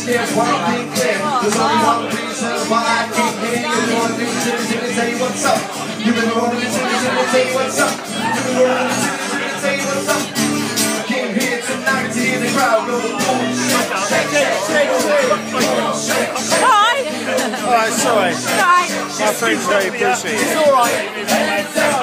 There's one thing clear. There's only one reason why I keep hitting you. The one reason is to tell you what's up. You've been running to tell you what's up. You've been running to tell you what's up. I came here tonight to hear the crowd go boom, shake, shake, shake, shake, shake. Hi! Alright, sorry. Hi. My friend's very pussy. It's alright.